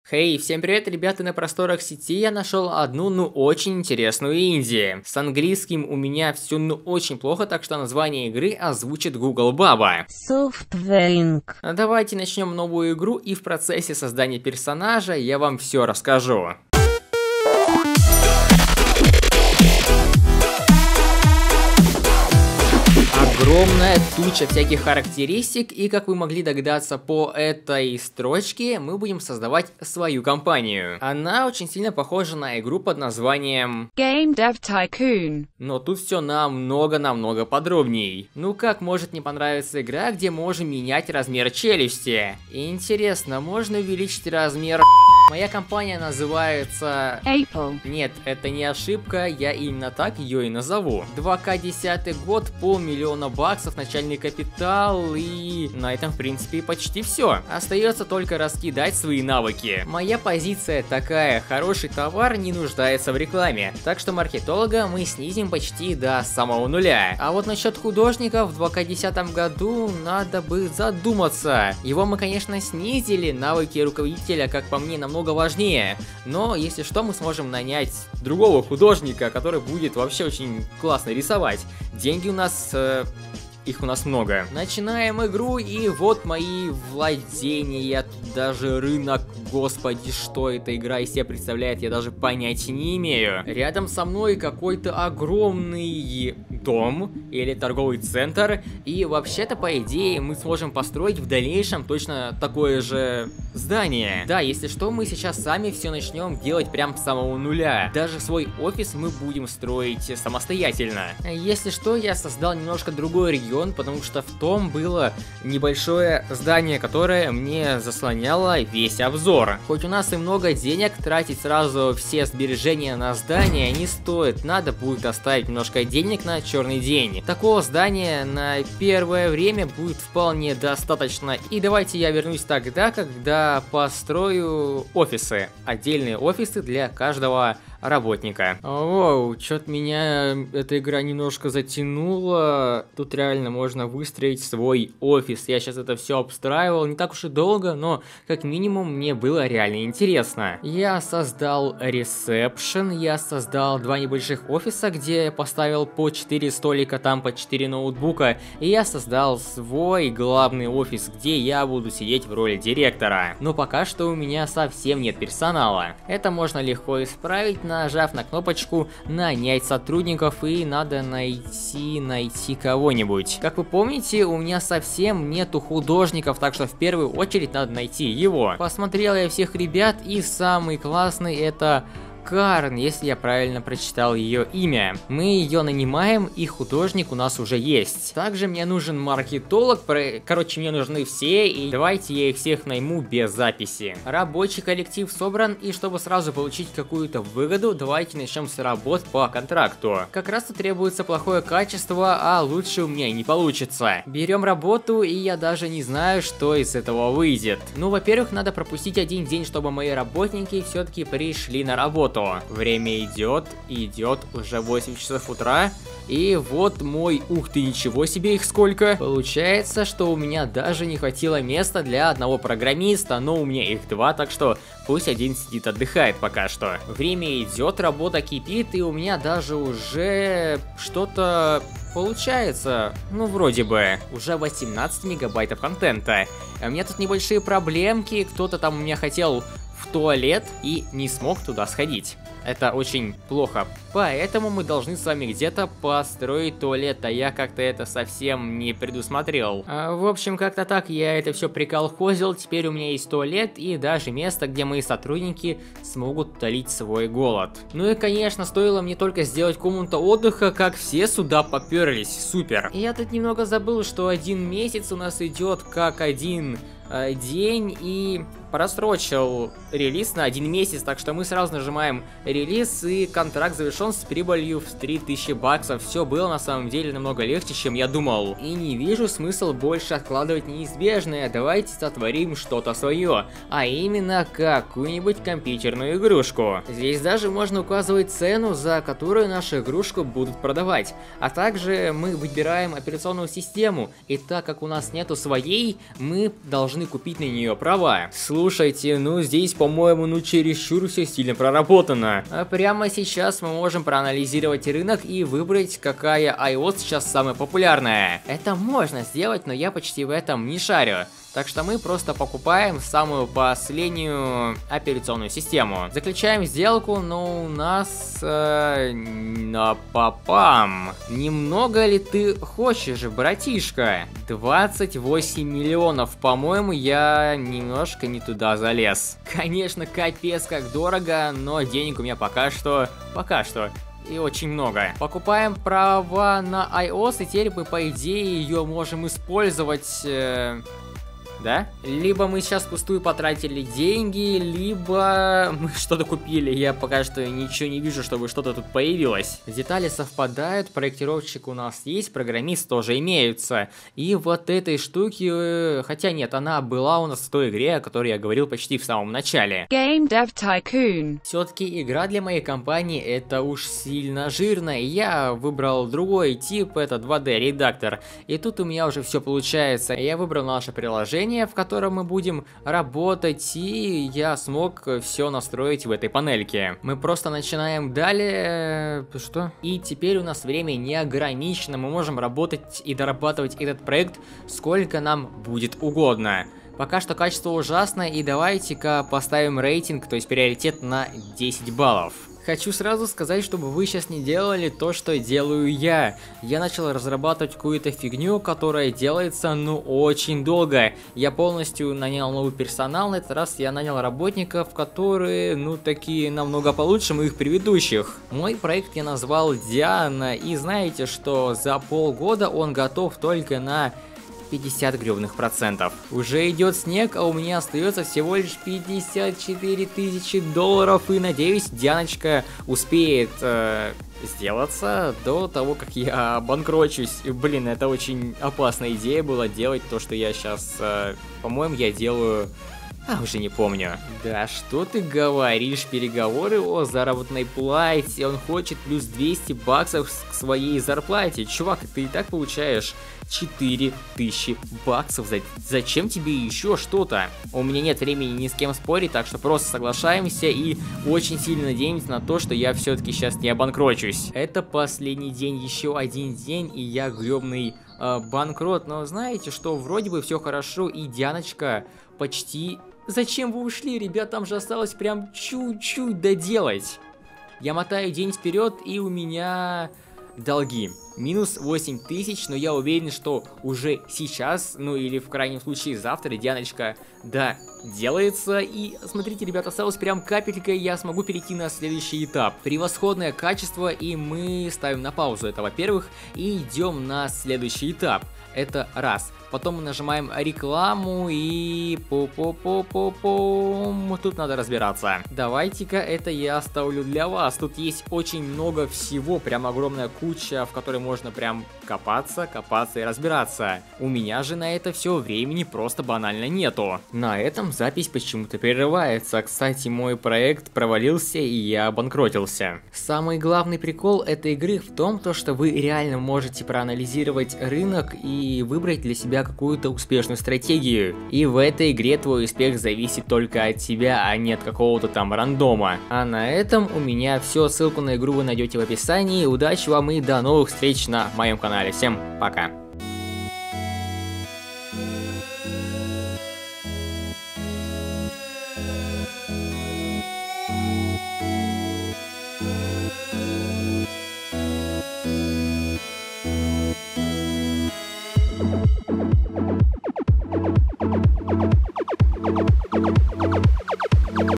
Хей, всем привет, ребята, на просторах сети я нашел одну, очень интересную инди. С английским у меня все, очень плохо, так что название игры озвучит Google Баба. Software Inc. Давайте начнем новую игру, и в процессе создания персонажа я вам все расскажу. Огромная туча всяких характеристик, и как вы могли догадаться по этой строчке, мы будем создавать свою компанию. Она очень сильно похожа на игру под названием Game Dev Tycoon. Но тут все намного подробней. Ну как может не понравиться игра, где можем менять размер челюсти? Интересно, можно увеличить размер... Моя компания называется... Apple. Нет, это не ошибка, я именно так ее и назову. 2К 10 год, $500 000 баксов, начальный капитал, и на этом в принципе почти все. Остается только раскидать свои навыки. Моя позиция такая: хороший товар не нуждается в рекламе, так что маркетолога мы снизим почти до самого нуля. А вот насчет художника в 2К 10 году надо бы задуматься. Его мы, конечно, снизили, навыки руководителя, как по мне, намного важнее, но если что, мы сможем нанять другого художника, который будет вообще очень классно рисовать. Деньги у нас... Их у нас много. Начинаем игру, и вот мои владения, даже рынок, господи, что эта игра из себя представляет, я даже понятия не имею. Рядом со мной какой-то огромный дом или торговый центр, и вообще-то, по идее, мы сможем построить в дальнейшем точно такое же здание. Да, если что, мы сейчас сами все начнем делать прям с самого нуля. Даже свой офис мы будем строить самостоятельно. Если что, я создал немножко другой регион, потому что в том было небольшое здание, которое мне заслоняло весь обзор. Хоть у нас и много денег, тратить сразу все сбережения на здание не стоит, надо будет оставить немножко денег на черный день. Такого здания на первое время будет вполне достаточно, и давайте я вернусь тогда, когда построю офисы, отдельные офисы для каждого работника. Оу, что-то меня эта игра немножко затянула. Тут реально можно выстроить свой офис. Я сейчас это все обстраивал, не так уж и долго, но как минимум мне было реально интересно. Я создал ресепшн, я создал 2 небольших офиса, где я поставил по 4 столика, там по 4 ноутбука, и я создал свой главный офис, где я буду сидеть в роли директора. Но пока что у меня совсем нет персонала. Это можно легко исправить, нажав на кнопочку «Нанять сотрудников», и надо найти кого-нибудь. Как вы помните, у меня совсем нету художников, так что в первую очередь надо найти его. Посмотрел я всех ребят, и самый классный это... Карн, если я правильно прочитал ее имя. Мы ее нанимаем, и художник у нас уже есть. Также мне нужен маркетолог, короче, мне нужны все, и давайте я их всех найму без записи. Рабочий коллектив собран, и чтобы сразу получить какую-то выгоду, давайте начнем с работ по контракту. Как раз тут требуется плохое качество, а лучше у меня не получится. Берем работу, и я даже не знаю, что из этого выйдет. Ну, во-первых, надо пропустить один день, чтобы мои работники все-таки пришли на работу. Время идет, уже 8 часов утра, и вот мой, ух ты, ничего себе, их сколько. Получается, что у меня даже не хватило места для одного программиста, но у меня их 2, так что пусть один сидит отдыхает пока что. Время идет, работа кипит, и у меня даже уже что-то получается, ну вроде бы, уже 18 мегабайтов контента. У меня тут небольшие проблемки, кто-то там у меня хотел в туалет и не смог туда сходить. Это очень плохо. Поэтому мы должны с вами где-то построить туалет, а я как-то это совсем не предусмотрел. В общем, как-то так я это все приколхозил. Теперь у меня есть туалет и даже место, где мои сотрудники смогут утолить свой голод. Ну и, конечно, стоило мне только сделать комнату отдыха, как все сюда поперлись. Супер. И я тут немного забыл, что 1 месяц у нас идет как один день, и просрочил релиз на 1 месяц, так что мы сразу нажимаем релиз, и контракт завершен с прибылью в 3000 баксов. Все было на самом деле намного легче, чем я думал. И не вижу смысла больше откладывать неизбежное. Давайте сотворим что-то свое, а именно какую-нибудь компьютерную игрушку. Здесь даже можно указывать цену, за которую нашу игрушку будут продавать. А также мы выбираем операционную систему, и так как у нас нету своей, мы должны купить на нее права. слушайте, ну здесь, по-моему, ну чересчур все сильно проработано. А прямо сейчас мы можем проанализировать рынок и выбрать, какая iOS сейчас самая популярная. Это можно сделать, но я почти в этом не шарю. Так что мы просто покупаем самую последнюю операционную систему. Заключаем сделку, но у нас... Напапам. Немного ли ты хочешь, братишка? 28 миллионов, по-моему, я немножко не туда залез. Конечно, капец как дорого, но денег у меня пока что и очень много. Покупаем права на iOS, и теперь мы, по идее, ее можем использовать... Да? Либо мы сейчас впустую потратили деньги, либо мы что-то купили. Я пока что ничего не вижу, чтобы что-то тут появилось. Детали совпадают, проектировщик у нас есть, программист тоже имеются. И вот этой штуки, хотя нет, она была у нас в той игре, о которой я говорил почти в самом начале. Game Dev Tycoon. Все-таки игра для моей компании это уж сильно жирно, и я выбрал другой тип, это 2D редактор. И тут у меня уже все получается. Я выбрал наше приложение, в котором мы будем работать, и я смог все настроить в этой панельке. Мы просто начинаем далее... Что? И теперь у нас время не ограничено, мы можем работать и дорабатывать этот проект сколько нам будет угодно. Пока что качество ужасное, и давайте-ка поставим рейтинг, то есть приоритет на 10 баллов. Хочу сразу сказать, чтобы вы сейчас не делали то, что делаю я. Я начал разрабатывать какую-то фигню, которая делается, ну, очень долго. Я полностью нанял новый персонал, на этот раз я нанял работников, которые, ну, такие намного получше моих предыдущих. Мой проект я назвал Диана, и знаете, что за полгода он готов только на 50 гребных процентов. Уже идет снег, а у меня остается всего лишь 54 тысячи долларов, и надеюсь, Дианочка успеет сделаться до того, как я обанкрочусь. Блин, это очень опасная идея была делать то, что я сейчас, по-моему, я делаю... уже не помню. Да что ты говоришь, переговоры о заработной плате, он хочет плюс 200 баксов к своей зарплате. Чувак, ты и так получаешь 4000 баксов, зачем тебе еще что-то? У меня нет времени ни с кем спорить, так что просто соглашаемся и очень сильно надеемся на то, что я все-таки сейчас не обанкрочусь. Это последний день, еще один день, и я гребный банкрот, но знаете, что вроде бы все хорошо, и Дианочка почти... Зачем вы ушли, ребят, там же осталось прям чуть-чуть доделать. Я мотаю день вперед, и у меня долги. Минус 8000, но я уверен, что уже сейчас, ну или в крайнем случае завтра, Дианочка, да, делается. И смотрите, ребят, осталось прям капелька, и я смогу перейти на следующий этап. Превосходное качество, и мы ставим на паузу это, во-первых, и идем на следующий этап. Это раз. Потом мы нажимаем рекламу и... Тут надо разбираться. Давайте-ка это я оставлю для вас. Тут есть очень много всего, прям огромная куча, в которой можно прям копаться и разбираться. У меня же на это все времени просто банально нету. На этом запись почему-то прерывается. Кстати, мой проект провалился, и я обанкротился. Самый главный прикол этой игры в том, что вы реально можете проанализировать рынок и выбрать для себя какую-то успешную стратегию. И в этой игре твой успех зависит только от тебя, а не от какого-то там рандома. А на этом у меня все. Ссылку на игру вы найдете в описании. Удачи вам и до новых встреч на моем канале. Всем пока.